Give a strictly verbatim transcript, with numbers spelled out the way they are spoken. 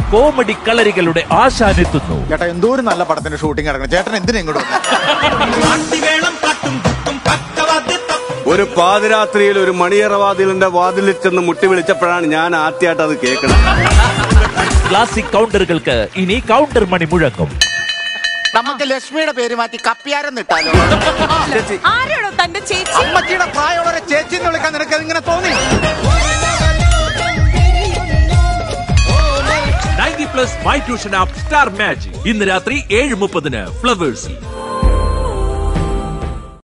Comedy കളരികളുടെ ആശാനെത്തുന്നു. ചേട്ടാ എന്തോരം നല്ല പടത്തിന്റെ ഷൂട്ടിംഗ് ഇറങ്ങണം. ചേട്ടൻ എന്തിനാ ഇങ്ങോട്ട് ഒരു പാതിരാത്രിയിൽ ഒരു മണിയറവാതിലിന്റെ വാതിലിൽ ചെന്ന് മുട്ടി വിളിച്ചപ്പോഴാണ് ഞാൻ ആദ്യമായിട്ട് അത് കേൾക്കുന്നത്. ക്ലാസിക് കൗണ്ടറുകൾക്ക് ഇനി കൗണ്ടർ മണി മുഴങ്ങും. നമുക്ക് ലക്ഷ്മിയുടെ പേര് മാറ്റി കപ്പിയാരം ഇട്ടാലോ? ആരാണോ തന്റെ ചേച്ചി? അമ്മച്ചിയുടെ പ്രായമുള്ളവരെ ചേച്ചി എന്ന് വിളിക്കാൻ നിനക്ക് ഇങ്ങനെ തോന്നി? Ninety plus my tuition app star magic ഇന്ന് രാത്രി ഏഴ് മുപ്പതിന് ഫ്ലവേഴ്സിൽ.